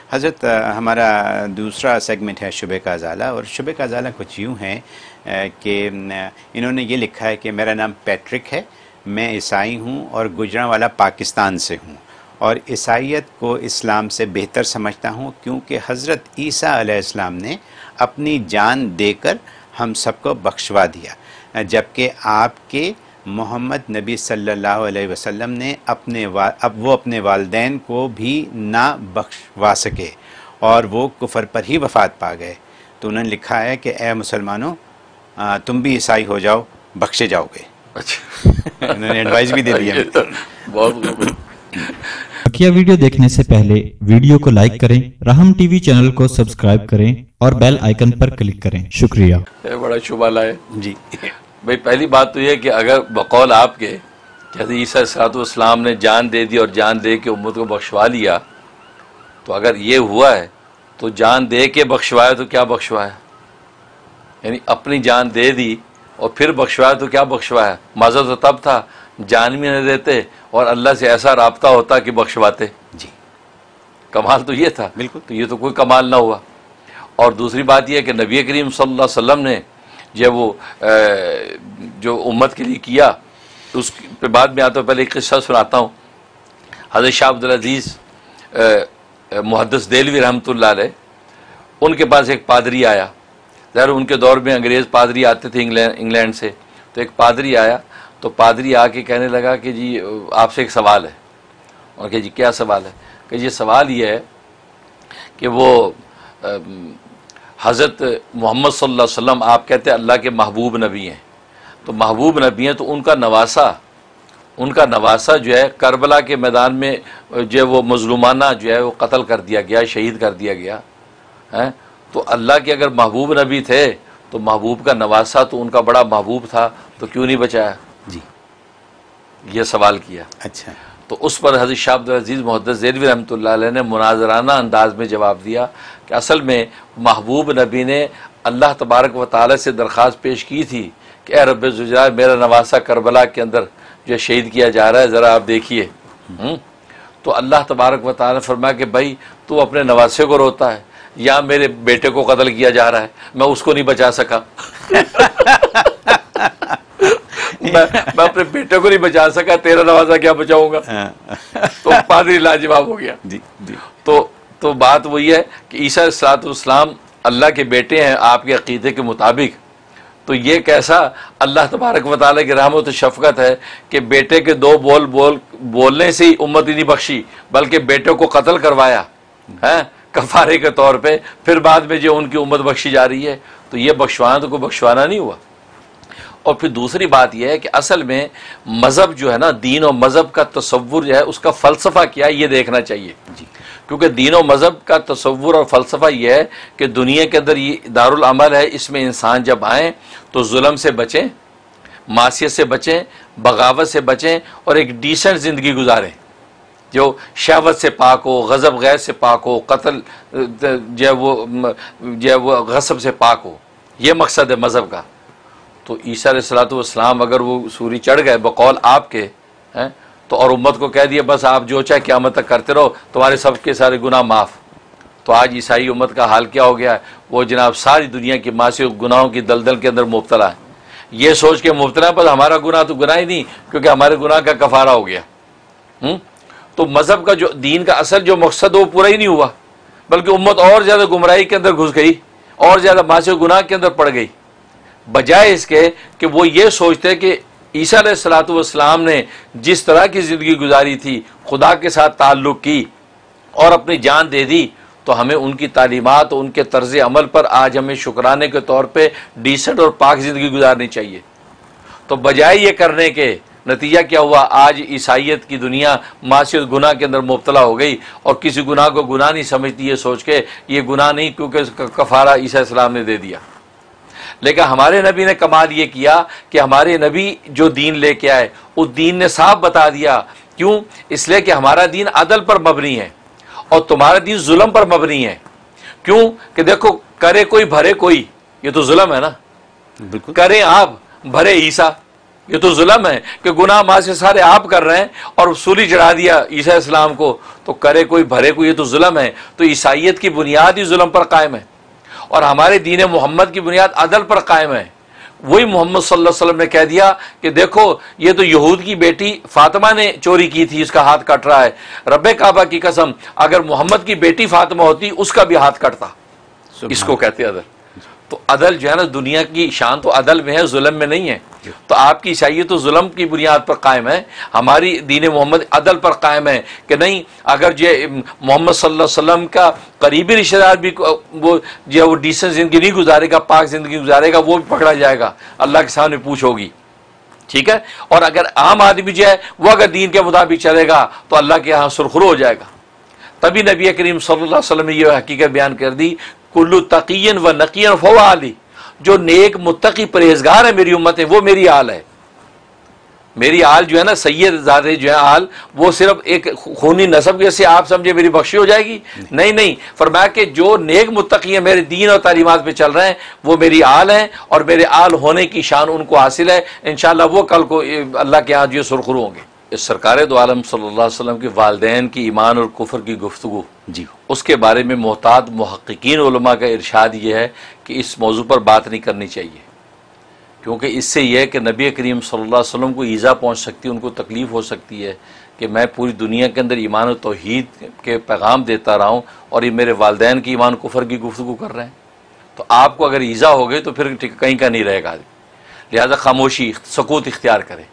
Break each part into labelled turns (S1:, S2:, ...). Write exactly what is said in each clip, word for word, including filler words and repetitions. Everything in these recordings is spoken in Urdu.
S1: حضرت ہمارا دوسرا سیگمنٹ ہے شبہ کا ازالہ، اور شبہ کا ازالہ کچھ یوں ہے کہ انہوں نے یہ لکھا ہے کہ میرا نام پیٹرک ہے، میں عیسائی ہوں اور گجرانوالہ پاکستان سے ہوں، اور عیسائیت کو اسلام سے بہتر سمجھتا ہوں کیونکہ حضرت عیسیٰ علیہ السلام نے اپنی جان دے کر ہم سب کو بخشوا دیا، جبکہ آپ کے محمد نبی صلی اللہ علیہ وسلم نے اپنے اب وہ اپنے والدین کو بھی نہ بخشوا سکے اور وہ کفر پر ہی وفات پا گئے۔ تو انہوں نے لکھا ہے کہ اے مسلمانوں تم بھی عیسائی ہو جاؤ، بخشے جاؤ گے۔
S2: اچھا،
S1: انہوں نے ایڈوائز بھی دے دیا۔
S2: بہت
S3: بقیہ ویڈیو دیکھنے سے پہلے ویڈیو کو لائک کریں، رحم ٹی وی چینل کو سبسکرائب کریں اور بیل آئیکن پر کلک کریں۔ شکریہ۔
S2: بڑا شبہ لائے
S1: جی
S2: بھائی، پہلی بات تو یہ کہ اگر بقول آپ کے کہ عیسیٰ علیہ السلام نے جان دے دی اور جان دے کے امت کو بخشوا لیا، تو اگر یہ ہوا ہے تو جان دے کے بخشوایا تو کیا بخشوایا؟ یعنی اپنی جان دے دی اور پھر بخشوایا تو کیا بخشوایا؟ مزہ تو تب تھا جان بھی نہ دیتے اور اللہ سے ایسا رابطہ ہوتا کہ بخشواتے۔
S1: جی
S2: کمال تو یہ تھا،
S1: بالکل۔
S2: تو یہ تو کوئی کمال نہ ہوا۔ اور دوسری بات یہ ہے کہ نبی کریم صلی اللہ علیہ وسلم نے جب وہ جو امت کے لیے کیا، اس پہ بعد میں آتا ہوں، پہلے ایک قصہ سناتا ہوں۔ حضرت شاہ عبدالعزیز محدث دہلوی رحمۃ اللہ علیہ، ان کے پاس ایک پادری آیا۔ ظاہر ان کے دور میں انگریز پادری آتے تھے انگلینڈ سے، تو ایک پادری آیا، تو پادری آ کے کہنے لگا کہ جی آپ سے ایک سوال ہے۔ اور کہ جی کیا سوال ہے؟ کہ یہ سوال یہ ہے کہ وہ حضرت محمد صلی اللہ علیہ وسلم آپ کہتے ہیں اللہ کے محبوب نبی ہیں، تو محبوب نبی ہیں، تو ان کا نواسا ان کا نواسا جو ہے کربلا کے میدان میں جو ہے وہ مظلومانہ جو ہے وہ قتل کر دیا گیا، شہید کر دیا گیا ہے۔ تو اللہ کے اگر محبوب نبی تھے تو محبوب کا نواسا تو ان کا بڑا محبوب تھا، تو کیوں نہیں بچایا؟
S1: جی
S2: یہ سوال کیا۔
S1: اچھا،
S2: تو اس پر حضرت شاہ عبدالعزیز محدث دہلوی رحمۃ اللہ علیہ نے مناظرانہ انداز میں جواب دیا کہ اصل میں محبوب نبی نے اللہ تبارک و تعالی سے درخواست پیش کی تھی کہ اے رب ذوالجلال، میرا نواسا کربلا کے اندر جو شہید کیا جا رہا ہے، ذرا آپ دیکھیے۔ تو اللہ تبارک و تعالی نے فرمایا کہ بھائی تو اپنے نواسے کو روتا ہے، یا میرے بیٹے کو قتل کیا جا رہا ہے، میں اس کو نہیں بچا سکا میں میں اپنے بیٹے کو نہیں بچا سکا، تیرا نواسا کیا بچاؤں گا؟ تو پادری لاجواب ہو گیا۔
S1: جی جی
S2: تو تو بات وہی ہے کہ عیسیٰ علیہ السلام اللہ کے بیٹے ہیں آپ کے عقیدے کے مطابق، تو یہ کیسا اللہ تبارک و تعالیٰ کی رحمت و شفقت ہے کہ بیٹے کے دو بول بول بولنے سے ہی امت ہی نہیں بخشی، بلکہ بیٹے کو قتل کروایا ہے کفارے کے طور پہ، پھر بعد میں جو ان کی امت بخشی جا رہی ہے۔ تو یہ بخشوانا تو کوئی بخشوانا نہیں ہوا۔ اور پھر دوسری بات یہ ہے کہ اصل میں مذہب جو ہے نا، دین و مذہب کا تصور جو ہے اس کا فلسفہ کیا ہے یہ دیکھنا چاہیے۔
S1: جی
S2: کیونکہ دین و مذہب کا تصور اور فلسفہ یہ ہے کہ دنیا کے اندر یہ دارالعمل ہے، اس میں انسان جب آئیں تو ظلم سے بچیں، معصیت سے بچیں، بغاوت سے بچیں، اور ایک ڈیسنٹ زندگی گزاریں جو شہوت سے پاک ہو، غضب غیر سے پاک ہو، قتل جو ہے وہ جو ہے وہ غصب سے پاک ہو۔ یہ مقصد ہے مذہب کا۔ تو عیسیٰ علیہ الصلوۃ والسلام اگر وہ سوری چڑھ گئے بقول آپ کے ہیں تو اور امت کو کہہ دیا بس آپ جو چاہے قیامت تک کرتے رہو، تمہارے سب کے سارے گناہ معاف۔ تو آج عیسائی امت کا حال کیا ہو گیا ہے؟ وہ جناب ساری دنیا کی معاصی گناہوں کی دلدل کے اندر مبتلا ہے، یہ سوچ کے مبتلا ہے بس ہمارا گناہ تو گناہ ہی نہیں، کیونکہ ہمارے گناہ کا کفارہ ہو گیا۔ ہوں تو مذہب کا جو دین کا اصل جو مقصد وہ پورا ہی نہیں ہوا، بلکہ امت اور زیادہ گمراہی کے اندر گھس گئی، اور زیادہ معاصی و گناہ کے اندر پڑ گئی، بجائے اس کے کہ وہ یہ سوچتے کہ عیسیٰ علیہ الصلوۃ والسلام نے جس طرح کی زندگی گزاری تھی، خدا کے ساتھ تعلق کی اور اپنی جان دے دی، تو ہمیں ان کی تعلیمات اور ان کے طرز عمل پر آج ہمیں شکرانے کے طور پہ ڈیسنٹ اور پاک زندگی گزارنی چاہیے۔ تو بجائے یہ کرنے کے نتیجہ کیا ہوا؟ آج عیسائیت کی دنیا معصیت گناہ کے اندر مبتلا ہو گئی، اور کسی گناہ کو گناہ نہیں سمجھتی، یہ سوچ کے یہ گناہ نہیں کیونکہ اس کا کفارہ عیسیٰ علیہ السلام نے دے دیا۔ لیکن ہمارے نبی نے کمال یہ کیا کہ ہمارے نبی جو دین لے کے آئے اس دین نے صاف بتا دیا، کیوں؟ اس لیے کہ ہمارا دین عدل پر مبنی ہے اور تمہارا دین ظلم پر مبنی ہے۔ کیوں؟ کہ دیکھو کرے کوئی بھرے کوئی، یہ تو ظلم ہے نا،
S1: بالکل۔
S2: کریں آپ بھرے عیسیٰ، یہ تو ظلم ہے کہ گناہ معاشی سارے آپ کر رہے ہیں اور سولی چڑھا دیا عیسیٰ السلام کو، تو کرے کوئی بھرے کوئی، یہ تو ظلم ہے۔ تو عیسائیت کی بنیاد ہی ظلم پر قائم ہے، اور ہمارے دین محمد کی بنیاد عدل پر قائم ہے۔ وہی محمد صلی اللہ علیہ وسلم نے کہہ دیا کہ دیکھو یہ تو یہود کی بیٹی فاطمہ نے چوری کی تھی، اس کا ہاتھ کٹ رہا ہے، رب کعبہ کی قسم اگر محمد کی بیٹی فاطمہ ہوتی اس کا بھی ہاتھ کٹتا۔ اس کو کہتے ہیں عدل۔ تو عدل جو ہے نا، دنیا کی شان تو عدل میں ہے، ظلم میں نہیں ہے۔ تو آپ کی عیسائیت تو ظلم کی بنیاد پر قائم ہے، ہماری دین محمد عدل پر قائم ہے کہ نہیں، اگر جو محمد صلی اللہ علیہ وسلم کا قریبی رشتہ دار بھی وہ جو وہ ڈیسنٹ زندگی نہیں گزارے گا، پاک زندگی گزارے گا، وہ بھی پکڑا جائے گا، اللہ کے سامنے پوچھ ہوگی، ٹھیک ہے۔ اور اگر عام آدمی جو ہے وہ اگر دین کے مطابق چلے گا تو اللہ کے یہاں سرخرو ہو جائے گا۔ تبھی نبی کریم صلی اللہ علیہ وسلم نے یہ حقیقت بیان کر دی، کلو تقین و نقین فہو علی، جو نیک متقی پرہیزگار ہے میری امت ہے وہ میری آل ہے۔ میری آل جو ہے نا، سید زادے جو ہے آل، وہ صرف ایک خونی نسب جیسے آپ سمجھے میری بخشی ہو جائے گی، نہیں نہیں، فرمایا کہ جو نیک متقی ہیں میرے دین اور تعلیمات پہ چل رہے ہیں وہ میری آل ہیں، اور میرے آل ہونے کی شان ان کو حاصل ہے، انشاءاللہ وہ کل کو اللہ کے ہاں جو سرخرو ہوں گے۔ اس سرکار دو عالم صلی اللہ علیہ وسلم کے والدین کی ایمان اور کفر کی گفتگو،
S1: جی
S2: اس کے بارے میں محتاط محققین علماء کا ارشاد یہ ہے کہ اس موضوع پر بات نہیں کرنی چاہیے، کیونکہ اس سے یہ ہے کہ نبی کریم صلی اللہ علیہ وسلم کو ایذا پہنچ سکتی ہے، ان کو تکلیف ہو سکتی ہے کہ میں پوری دنیا کے اندر ایمان و توحید کے پیغام دیتا رہا ہوں اور یہ میرے والدین کی ایمان کفر کی گفتگو کر رہے ہیں، تو آپ کو اگر ایذا ہو گئی تو پھر کہیں کا نہیں رہے گا، لہذا خاموشی سکوت اختیار کرے۔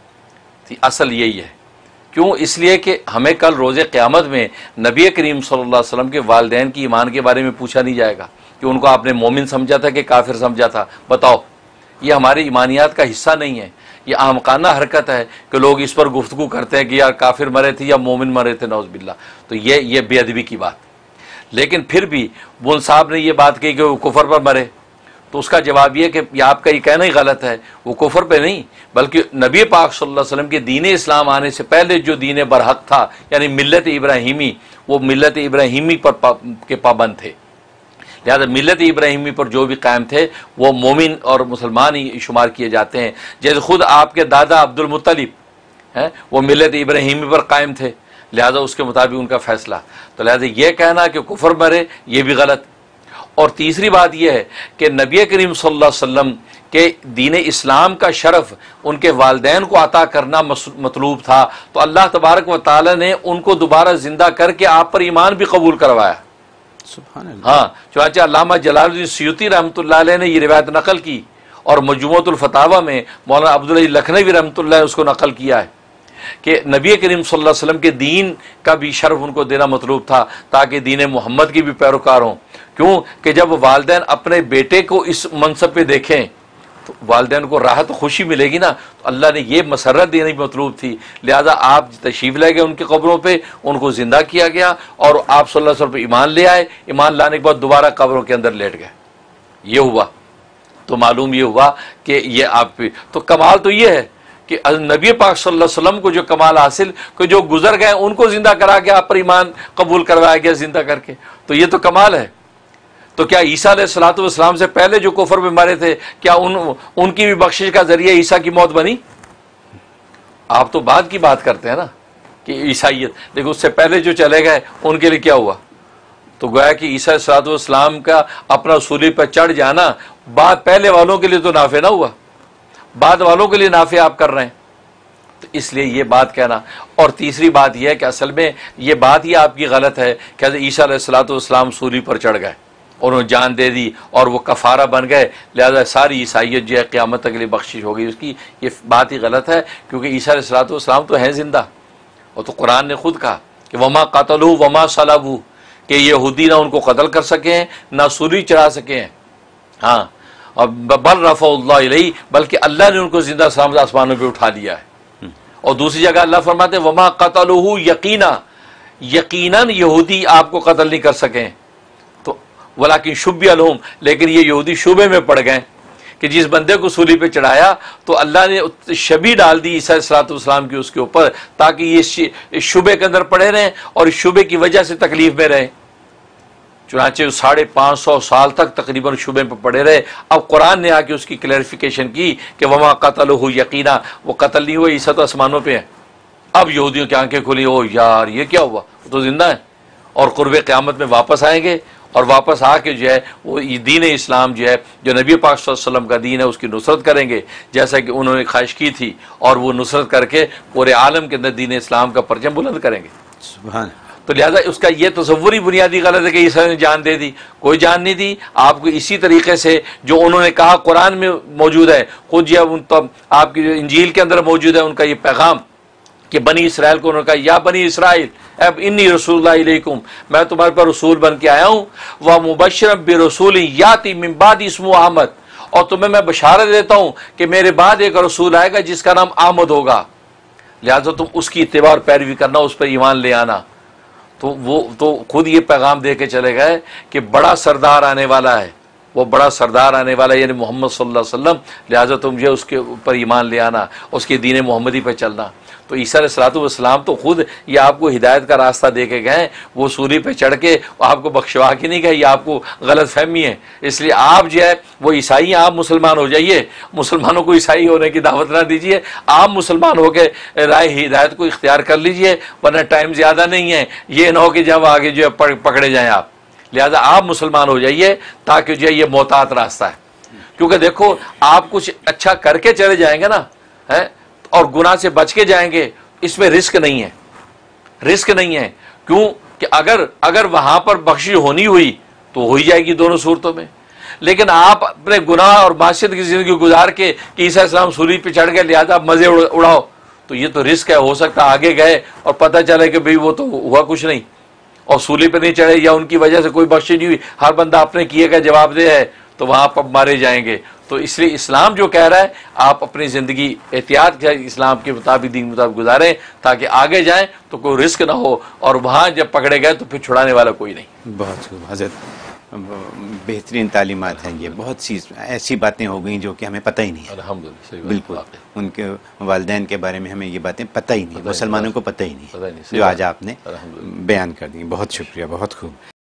S2: اصل یہی ہے، کیوں؟ اس لیے کہ ہمیں کل روز قیامت میں نبی کریم صلی اللہ علیہ وسلم کے والدین کی ایمان کے بارے میں پوچھا نہیں جائے گا کہ ان کو آپ نے مومن سمجھا تھا کہ کافر سمجھا تھا، بتاؤ۔ یہ ہمارے ایمانیات کا حصہ نہیں ہے، یہ احمقانہ حرکت ہے کہ لوگ اس پر گفتگو کرتے ہیں کہ یار کافر مرے تھے یا مومن مرے تھے، نعوذ باللہ۔ تو یہ یہ بے ادبی کی بات۔ لیکن پھر بھی بول صاحب نے یہ بات کہی کہ وہ کفر پر مرے، تو اس کا جواب یہ کہ یہ آپ کا یہ کہنا ہی غلط ہے، وہ کفر پہ نہیں بلکہ نبی پاک صلی اللہ علیہ وسلم کے دین اسلام آنے سے پہلے جو دین برحق تھا، یعنی ملت ابراہیمی، وہ ملت ابراہیمی پر پا کے پابند تھے، لہذا ملت ابراہیمی پر جو بھی قائم تھے وہ مومن اور مسلمان ہی شمار کیے جاتے ہیں۔ جیسے خود آپ کے دادا عبد المطلب ہیں، وہ ملت ابراہیمی پر قائم تھے، لہذا اس کے مطابق ان کا فیصلہ۔ تو لہذا یہ کہنا کہ کفر مرے یہ بھی غلط۔ اور تیسری بات یہ ہے کہ نبی کریم صلی اللہ علیہ وسلم کے دین اسلام کا شرف ان کے والدین کو عطا کرنا مطلوب تھا، تو اللہ تبارک و تعالی نے ان کو دوبارہ زندہ کر کے آپ پر ایمان بھی قبول کروایا۔
S1: سبحان اللہ۔
S2: ہاں، چنانچہ علامہ جلال الدین سیوطی رحمۃ اللہ علیہ نے یہ روایت نقل کی، اور مجموعۃ الفتاوی میں مولانا عبداللہ لکھنوی رحمۃ اللہ نے اس کو نقل کیا ہے کہ نبی کریم صلی اللہ علیہ وسلم کے دین کا بھی شرف ان کو دینا مطلوب تھا تاکہ دین محمد کی بھی پیروکار ہوں۔ کیوں کہ جب والدین اپنے بیٹے کو اس منصب پہ دیکھیں تو والدین کو راحت و خوشی ملے گی نا، تو اللہ نے یہ مسرت دینے کی مطلوب تھی، لہذا آپ تشریف لے گئے ان کے قبروں پہ، ان کو زندہ کیا گیا اور آپ صلی اللہ علیہ وسلم پہ ایمان لے آئے، ایمان لانے کے بعد دوبارہ قبروں کے اندر لیٹ گئے، یہ ہوا۔ تو معلوم یہ ہوا کہ یہ آپ پہ تو کمال تو یہ ہے کہ نبی پاک صلی اللہ علیہ وسلم کو جو کمال حاصل کہ جو گزر گئے ان کو زندہ کرا کے آپ پر ایمان قبول کروایا گیا زندہ کر کے، تو یہ تو کمال ہے۔ تو کیا عیسیٰ علیہ الصلوۃ والسلام سے پہلے جو کفر میں مرے تھے، کیا ان ان کی بھی بخشش کا ذریعہ عیسیٰ کی موت بنی؟ آپ تو بعد کی بات کرتے ہیں نا کہ عیسائیت، لیکن اس سے پہلے جو چلے گئے ان کے لیے کیا ہوا؟ تو گویا کہ عیسیٰ علیہ الصلوۃ والسلام کا اپنا صلیب پہ چڑھ جانا بعد پہلے والوں کے لیے تو نافع نہ ہوا، بعد والوں کے لیے نافع آپ کر رہے ہیں، تو اس لیے یہ بات کہنا۔ اور تیسری بات یہ ہے کہ اصل میں یہ بات یہ آپ کی غلط ہے کہ حضرت عیسیٰ علیہ الصلوۃ والسلام صلیب پر چڑھ گئے اور انہوں نے جان دے دی اور وہ کفارہ بن گئے، لہذا ساری عیسائیت جو ہے قیامت تک کے لیے بخشش ہو گئی اس کی، یہ بات ہی غلط ہے، کیونکہ عیسیٰ علیہ الصلوۃ والسلام تو ہیں زندہ، اور تو قرآن نے خود کہا کہ وما قتلوا وما صلبوا، کہ یہودی نہ ان کو قتل کر سکے ہیں نہ سولی چڑھا سکے ہیں، ہاں، اور بل رفع اللہ علیہ، بلکہ اللہ نے ان کو زندہ سلامت آسمانوں پہ اٹھا لیا ہے۔ اور دوسری جگہ اللہ فرماتے ہیں وما قتلوہ یقینا، یقیناً یہودی آپ کو قتل نہیں کر سکیں، تو ولیکن شبہ لہم، لیکن یہ یہودی شبے میں پڑ گئے کہ جس بندے کو سولی پہ چڑھایا تو اللہ نے شبی ڈال دی عیسیٰ علیہ السلام کی اس کے اوپر، تاکہ یہ شبے کے اندر پڑے رہیں اور اس شبے کی وجہ سے تکلیف میں رہیں، چنانچہ ساڑھے پانچ سو سال تک تقریباً شبے پہ پڑے رہے. اب قرآن نے آ کے اس کی کلیریفیکیشن کی کہ وما قتلہ یقینا، وہ قتل نہیں ہوا، عیسیٰ تو آسمانوں پہ ہے. اب یہودیوں کی آنکھیں کھلی، او یار یہ کیا ہوا، وہ تو زندہ ہے اور قرب قیامت میں واپس آئیں گے، اور واپس آ کے جو ہے وہ دین اسلام جو ہے جو نبی پاک صلی اللہ علیہ وسلم کا دین ہے اس کی نصرت کریں گے، جیسا کہ انہوں نے خواہش کی تھی، اور وہ نصرت کر کے پورے عالم کے اندر دین اسلام کا پرچم بلند کریں گے.
S1: سبحان.
S2: تو لہٰذا اس کا یہ تصور ہی بنیادی غلط ہے کہ عیسیٰ نے جان دے دی. کوئی جان نہیں دی. آپ کو اسی طریقے سے جو انہوں نے کہا قرآن میں موجود ہے، خود یہ ان تو آپ کی جو انجیل کے اندر موجود ہے ان کا یہ پیغام کہ بنی اسرائیل کو انہوں نے کہا یا بنی اسرائیل اب انی رسول اللہ علیکم، میں تمہارے پر رسول بن کے آیا ہوں، وہ مبشر برسول یاتی من بعد اسمہ احمد، اور تمہیں میں بشارت دیتا ہوں کہ میرے بعد ایک رسول آئے گا جس کا نام احمد ہوگا، لہٰذا تم اس کی اتباع اور پیروی کرنا، اس پر ایمان لے آنا. تو وہ تو خود یہ پیغام دے کے چلے گئے کہ بڑا سردار آنے والا ہے، وہ بڑا سردار آنے والا ہے یعنی محمد صلی اللہ علیہ وسلم، لہٰذا تم یہ اس کے اوپر ایمان لے آنا، اس کے دین محمدی پہ چلنا. تو عیسیٰ علیہ الصلوۃ والسلام تو خود یہ آپ کو ہدایت کا راستہ دے کے گئے، وہ سوری پہ چڑھ کے آپ کو بخشوا کے نہیں گئے، یہ آپ کو غلط فہمی ہے. اس لیے آپ جو ہے وہ عیسائی ہیں، آپ مسلمان ہو جائیے، مسلمانوں کو عیسائی ہونے کی دعوت نہ دیجیے، آپ مسلمان ہو کے رائے ہدایت کو اختیار کر لیجیے، ورنہ ٹائم زیادہ نہیں ہے، یہ نہ ہو کہ جب آگے جو ہے پکڑے جائیں آپ. لہذا آپ مسلمان ہو جائیے تاکہ جو ہے یہ محتاط راستہ ہے. کیونکہ دیکھو آپ کچھ اچھا کر کے چلے جائیں گے نا اور گناہ سے بچ کے جائیں گے، اس میں رسک نہیں ہے، رسک نہیں ہے. کیوں کہ اگر اگر وہاں پر بخشش ہونی ہوئی تو ہو ہی جائے گی دونوں صورتوں میں. لیکن آپ اپنے گناہ اور معصیت کی زندگی گزار کے کہ عیسیٰ السلام سولی پہ چڑھ گئے لہٰذا آپ مزے اڑاؤ، تو یہ تو رسک ہے. ہو سکتا آگے گئے اور پتہ چلے کہ بھئی وہ تو ہوا کچھ نہیں اور سولی پہ نہیں چڑھے یا ان کی وجہ سے کوئی بخشش نہیں ہوئی، ہر بندہ اپنے کیے کا جواب دہ ہے، تو وہاں پر مارے جائیں گے. تو اس لیے اسلام جو کہہ رہا ہے آپ اپنی زندگی احتیاط کے اسلام کے مطابق دین کے مطابق گزاریں تاکہ آگے جائیں تو کوئی رسک نہ ہو، اور وہاں جب پکڑے گئے تو پھر چھڑانے والا کوئی نہیں.
S1: بہت خوب حضرت، بہترین تعلیمات ہیں. یہ بہت سی ایسی باتیں ہو گئیں جو کہ ہمیں پتہ ہی نہیں ہے.
S2: الحمدللہ
S1: بالکل ان کے والدین کے بارے میں ہمیں یہ باتیں پتہ ہی نہیں، مسلمانوں کو پتہ ہی نہیں جو آج آپ نے بیان کر دی. بہت شکریہ، بہت خوب.